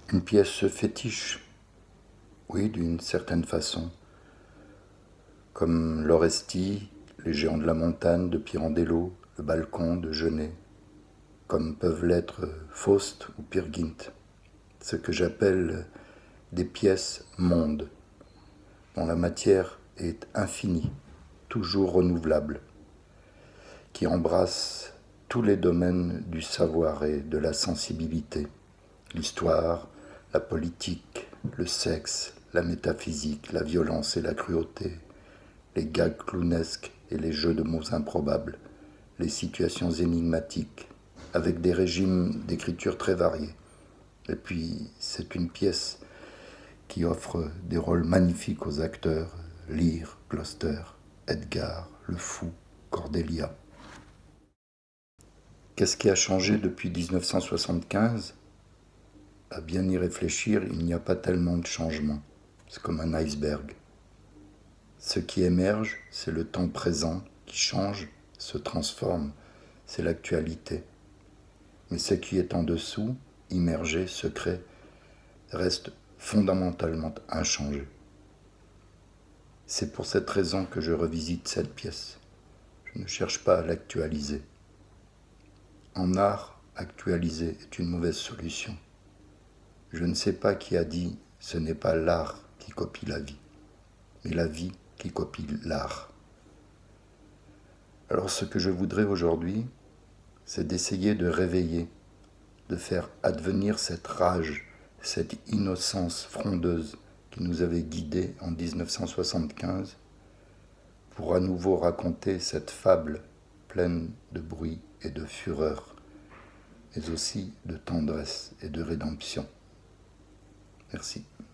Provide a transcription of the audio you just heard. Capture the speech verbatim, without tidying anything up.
Une pièce fétiche, oui, d'une certaine façon, comme l'Orestie, les géants de la montagne de Pirandello, le balcon de Genet, comme peuvent l'être Faust ou Peer Gynt, ce que j'appelle des pièces mondes, dont la matière est infinie, toujours renouvelable, qui embrasse tous les domaines du savoir et de la sensibilité, l'histoire, la politique, le sexe, la métaphysique, la violence et la cruauté, les gags clownesques et les jeux de mots improbables, les situations énigmatiques, avec des régimes d'écriture très variés. Et puis, c'est une pièce qui offre des rôles magnifiques aux acteurs, Lear, Gloucester, Edgar, Le Fou, Cordelia. Qu'est-ce qui a changé depuis dix-neuf cent soixante-quinze ? À bien y réfléchir, il n'y a pas tellement de changements. C'est comme un iceberg. Ce qui émerge, c'est le temps présent qui change, se transforme, c'est l'actualité. Mais ce qui est en dessous, immergé, secret, reste fondamentalement inchangé. C'est pour cette raison que je revisite cette pièce. Je ne cherche pas à l'actualiser. En art, actualiser est une mauvaise solution. Je ne sais pas qui a dit « ce n'est pas l'art qui copie la vie, mais la vie qui copie l'art ». Alors ce que je voudrais aujourd'hui, c'est d'essayer de réveiller, de faire advenir cette rage, cette innocence frondeuse qui nous avait guidés en dix-neuf cent soixante-quinze, pour à nouveau raconter cette fable pleine de bruit et de fureur, mais aussi de tendresse et de rédemption. Merci.